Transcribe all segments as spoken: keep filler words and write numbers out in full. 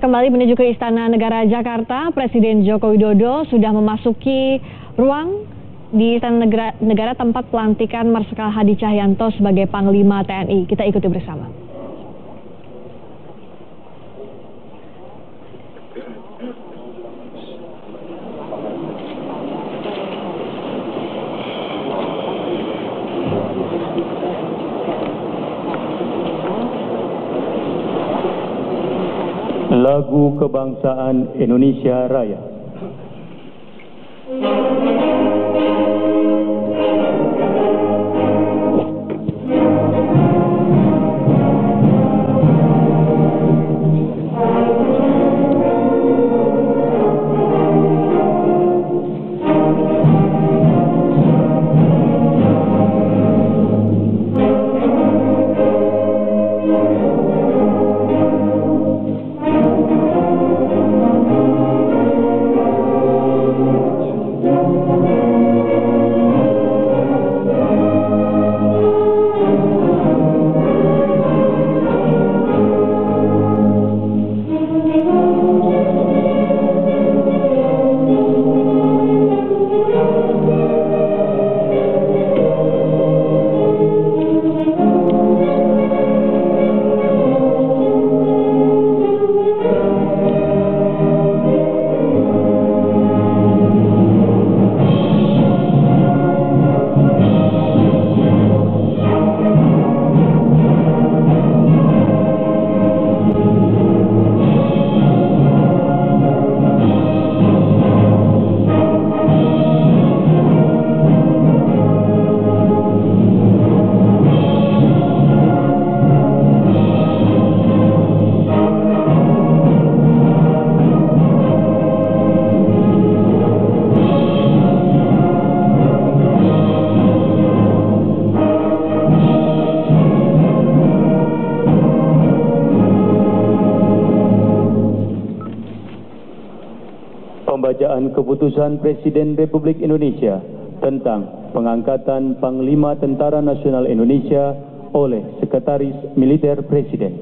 kembali menuju ke Istana Negara Jakarta. Presiden Joko Widodo sudah memasuki ruang di Istana Negara, Negara tempat pelantikan Marsikal Hadi Cahyanto sebagai Panglima T N I. Kita ikuti bersama. Lagu Kebangsaan Indonesia Raya. Pembacaan Keputusan Presiden Republik Indonesia tentang pengangkatan Panglima Tentara Nasional Indonesia oleh Sekretaris Militer Presiden.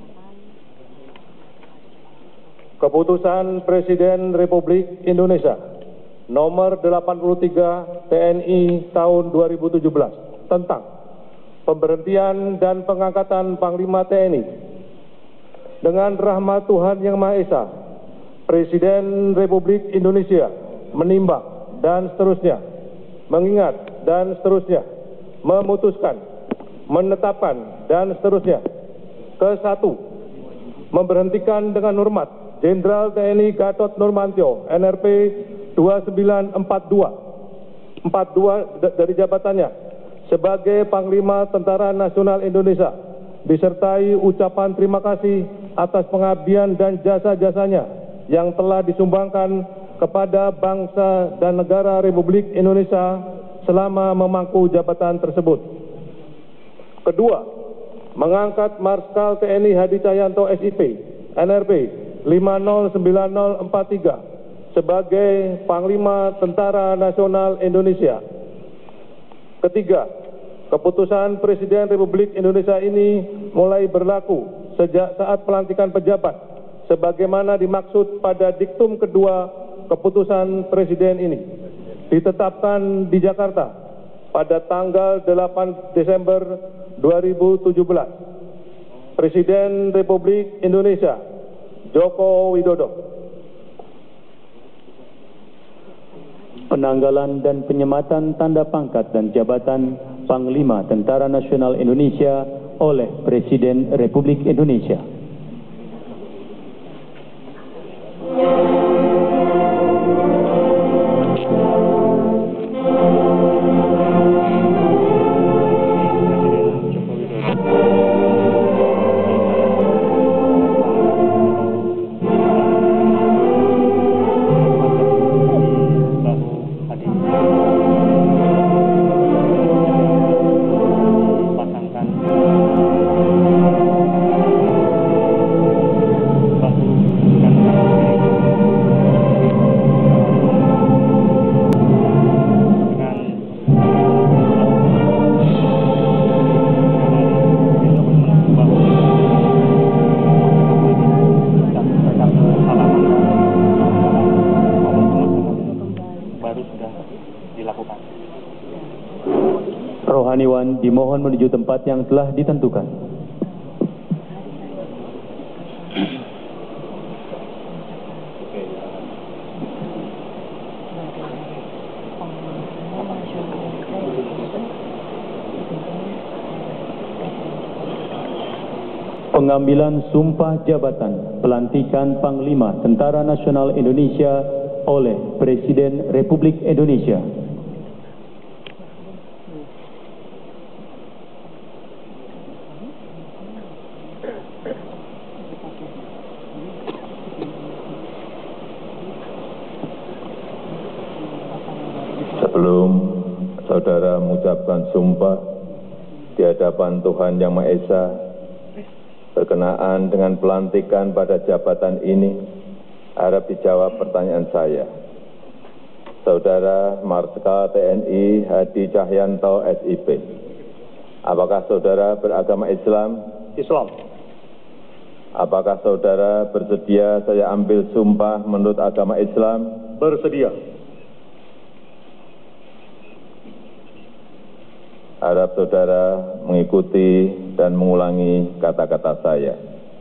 Keputusan Presiden Republik Indonesia nomor delapan puluh tiga T N I tahun dua ribu tujuh belas tentang pemberhentian dan pengangkatan Panglima T N I. Dengan rahmat Tuhan Yang Maha Esa, Presiden Republik Indonesia menimbang dan seterusnya, mengingat dan seterusnya, memutuskan, menetapkan dan seterusnya. Ke satu, memberhentikan dengan hormat Jenderal T N I Gatot Nurmantio N R P dua sembilan empat dua empat dua dari jabatannya sebagai Panglima Tentara Nasional Indonesia, disertai ucapan terima kasih atas pengabdian dan jasa-jasanya yang telah disumbangkan kepada bangsa dan negara Republik Indonesia selama memangku jabatan tersebut. Kedua, mengangkat Marsikal T N I Hadi Cahyanto S I P N R P lima nol sembilan nol empat tiga sebagai Panglima Tentara Nasional Indonesia. Ketiga, keputusan Presiden Republik Indonesia ini mulai berlaku sejak saat pelantikan pejabat sebagaimana dimaksud pada diktum kedua keputusan Presiden ini, ditetapkan di Jakarta pada tanggal delapan Desember dua ribu tujuh belas. Presiden Republik Indonesia Joko Widodo. Penanggalan dan penyematan tanda pangkat dan jabatan Panglima Tentara Nasional Indonesia oleh Presiden Republik Indonesia. Rohaniwan dimohon menuju tempat yang telah ditentukan. Pengambilan sumpah jabatan pelantikan Panglima Tentara Nasional Indonesia oleh Presiden Republik Indonesia. Sebelum saudara mengucapkan sumpah di hadapan Tuhan Yang Maha Esa berkenaan dengan pelantikan pada jabatan ini, harap dijawab pertanyaan saya. Saudara Marsikal T N I Hadi Cahyanto S I P, apakah saudara beragama Islam? Islam. Apakah saudara bersedia saya ambil sumpah menurut agama Islam? Bersedia. Harap saudara mengikuti dan mengulangi kata-kata saya.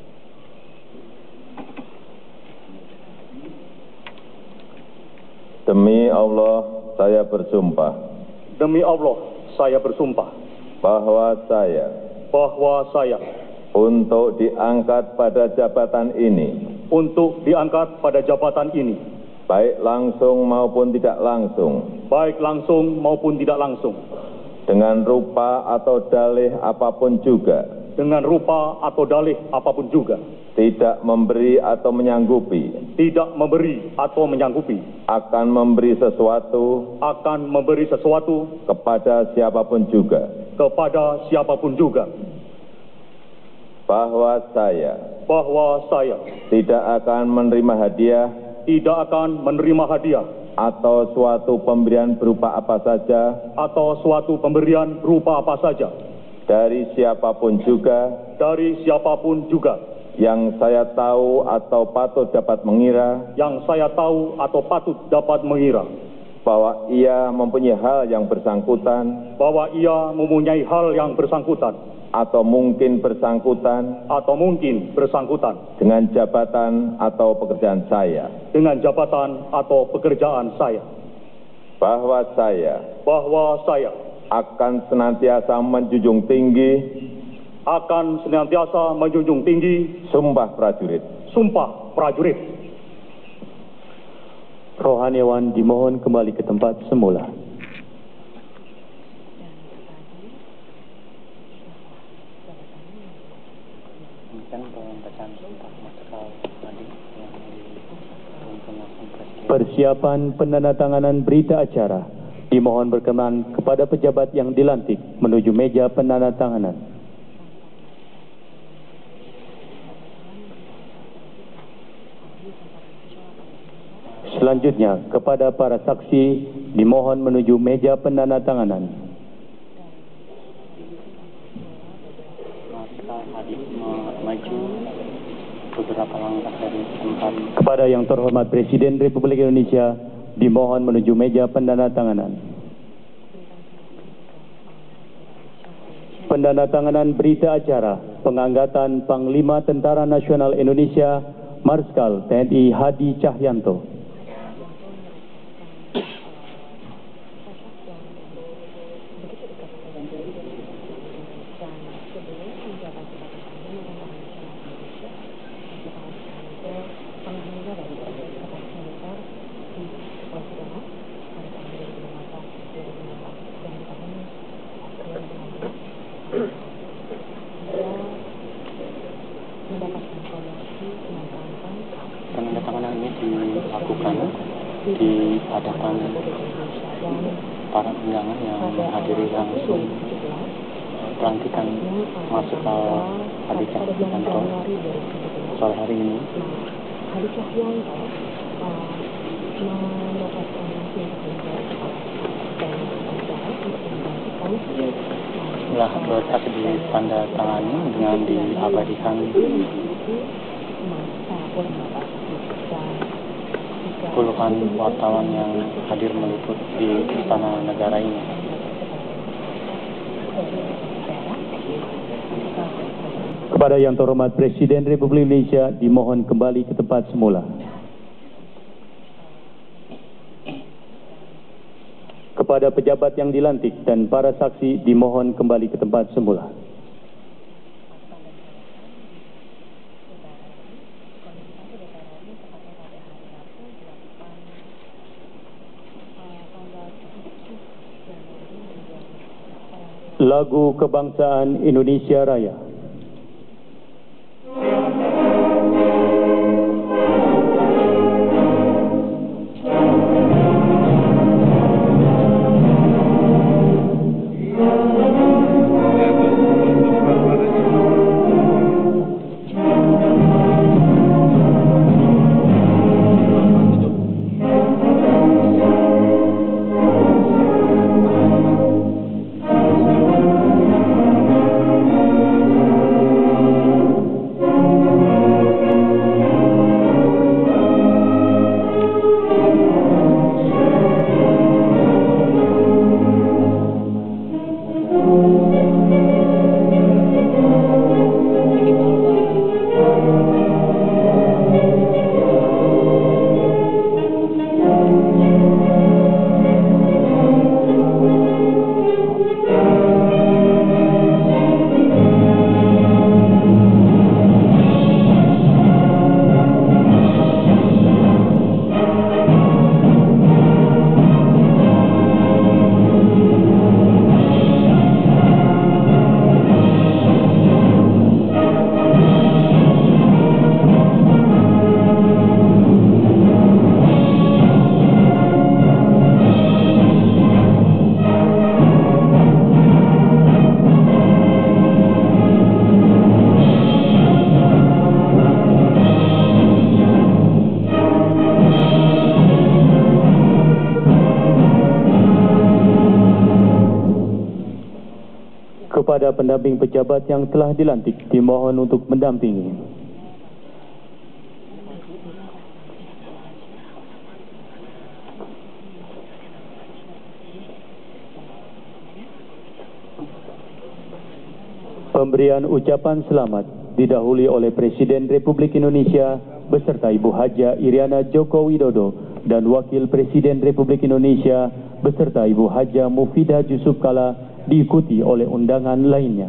Demi Allah, saya bersumpah. Demi Allah, saya bersumpah Bahwa saya. bahwa saya Untuk diangkat pada jabatan ini. untuk diangkat pada jabatan ini, Baik langsung maupun tidak langsung. baik langsung maupun tidak langsung, Dengan rupa atau dalih apapun juga. dengan rupa atau dalih apapun juga, Tidak memberi atau menyanggupi. tidak memberi atau menyanggupi, Akan memberi sesuatu akan memberi sesuatu kepada siapapun juga. kepada siapapun juga, Bahwa saya bahwa saya tidak akan menerima hadiah tidak akan menerima hadiah atau suatu pemberian berupa apa saja atau suatu pemberian berupa apa saja dari siapapun juga dari siapapun juga yang saya tahu atau patut dapat mengira yang saya tahu atau patut dapat mengira bahwa ia mempunyai hal yang bersangkutan bahwa ia mempunyai hal yang bersangkutan atau mungkin bersangkutan atau mungkin bersangkutan dengan jabatan atau pekerjaan saya, dengan jabatan atau pekerjaan saya, bahwa saya bahwa saya akan senantiasa menjunjung tinggi akan senantiasa menjunjung tinggi sumpah prajurit. sumpah prajurit. Rohaniwan dimohon kembali ke tempat semula. Persiapan penandatanganan berita acara dimohon berkenan kepada pejabat yang dilantik menuju meja penandatanganan. Selanjutnya, kepada para saksi dimohon menuju meja penandatanganan. Maju beberapa langkah dari tempat. Kepada yang terhormat Presiden Republik Indonesia dimohon menuju meja penandatanganan. Penandatanganan berita acara pengangkatan Panglima Tentara Nasional Indonesia Marsikal T N I Hadi Cahyanto. Penandatanganan ini dilakukan di hadapan para undangan yang menghadiri langsung pelantikan Marsikal Hadi Cahyanto sore hari ini. Hadi Cahyanto mendapatkan setelah berkas ditandatangani dengan diabadikan puluhan wartawan yang hadir meliput di Istana Negara ini. Kepada Yang Terhormat Presiden Republik Indonesia dimohon kembali ke tempat semula. Kepada pejabat yang dilantik dan para saksi dimohon kembali ke tempat semula. Lagu Kebangsaan Indonesia Raya. Kepada pendamping pejabat yang telah dilantik dimohon untuk mendampingi. Pemberian ucapan selamat didahului oleh Presiden Republik Indonesia beserta Ibu Haja Iriana Joko Widodo dan Wakil Presiden Republik Indonesia beserta Ibu Haja Mufidah Yusuf Kala, diikuti oleh undangan lainnya.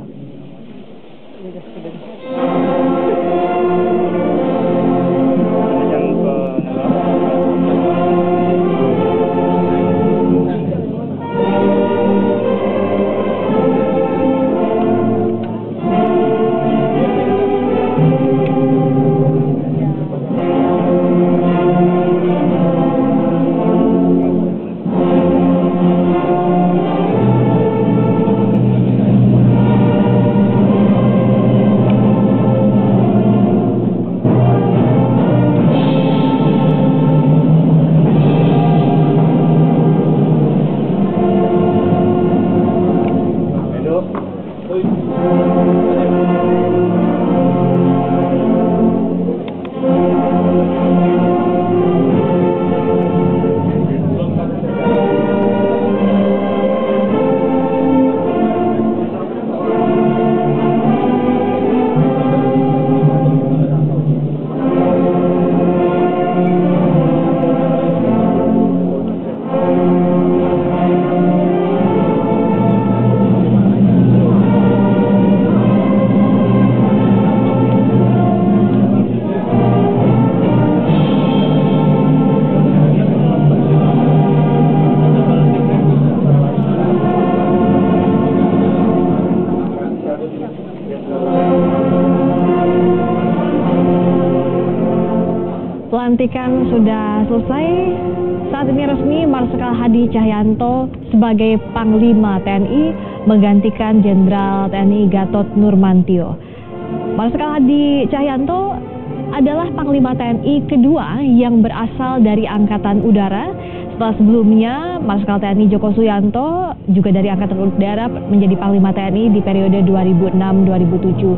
Pelantikan sudah selesai. Saat ini resmi Marsikal Hadi Cahyanto sebagai Panglima T N I menggantikan Jenderal T N I Gatot Nurmantio. Marsikal Hadi Cahyanto adalah Panglima T N I kedua yang berasal dari Angkatan Udara. Setelah sebelumnya Marsikal T N I Joko Suyanto juga dari Angkatan Udara menjadi Panglima T N I di periode dua ribu enam sampai dua ribu tujuh.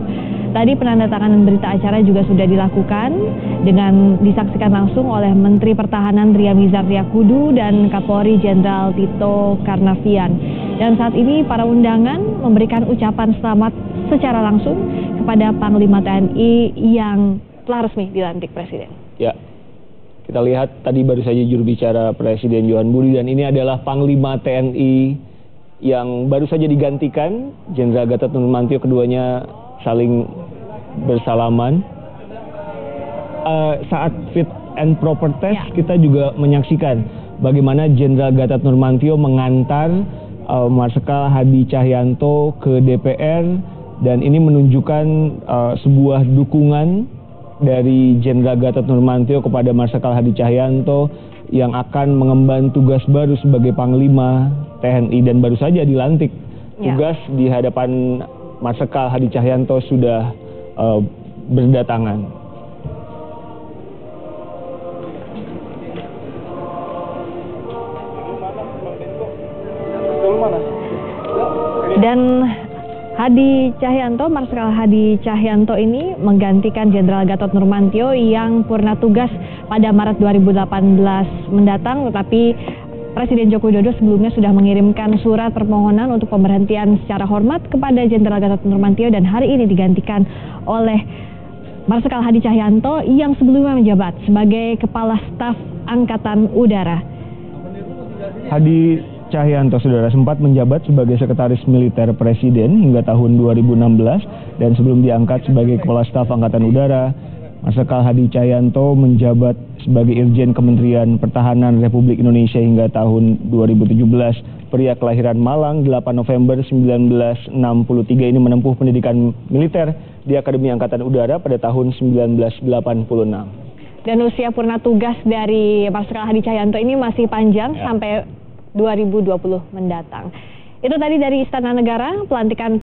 Tadi penandatanganan berita acara juga sudah dilakukan dengan disaksikan langsung oleh Menteri Pertahanan Ria Mizar Triakudu dan Kapolri Jenderal Tito Karnavian. Dan saat ini para undangan memberikan ucapan selamat secara langsung kepada Panglima T N I yang telah resmi dilantik Presiden. Ya, kita lihat tadi baru saja juru bicara Presiden Johan Budi, dan ini adalah Panglima T N I yang baru saja digantikan, Jenderal Gatot Nurmantio. Keduanya saling bersalaman. Uh, saat fit and proper test, ya, kita juga menyaksikan bagaimana Jenderal Gatot Nurmantio mengantar uh, Marsikal Hadi Cahyanto ke D P R, dan ini menunjukkan uh, sebuah dukungan dari Jenderal Gatot Nurmantio kepada Marsikal Hadi Cahyanto yang akan mengemban tugas baru sebagai Panglima T N I dan baru saja dilantik. Ya. Tugas di hadapan Marsikal Hadi Cahyanto sudah uh, berdatangan. Dan Hadi Cahyanto, Marsikal Hadi Cahyanto ini menggantikan Jenderal Gatot Nurmantio yang purna tugas pada Maret dua ribu delapan belas mendatang, tetapi Presiden Joko Widodo sebelumnya sudah mengirimkan surat permohonan untuk pemberhentian secara hormat kepada Jenderal Gatot Nurmantio, dan hari ini digantikan oleh Marsikal Hadi Cahyanto yang sebelumnya menjabat sebagai Kepala Staf Angkatan Udara. Hadi Cahyanto, saudara, sempat menjabat sebagai Sekretaris Militer Presiden hingga tahun dua ribu enam belas, dan sebelum diangkat sebagai Kepala Staf Angkatan Udara, Marsikal Hadi Cahyanto menjabat sebagai Irjen Kementerian Pertahanan Republik Indonesia hingga tahun dua ribu tujuh belas. Pria kelahiran Malang delapan November seribu sembilan ratus enam puluh tiga ini menempuh pendidikan militer di Akademi Angkatan Udara pada tahun seribu sembilan ratus delapan puluh enam. Dan usia purna tugas dari Marsikal Hadi Cahyanto ini masih panjang, ya, sampai dua ribu dua puluh mendatang. Itu tadi dari Istana Negara, pelantikan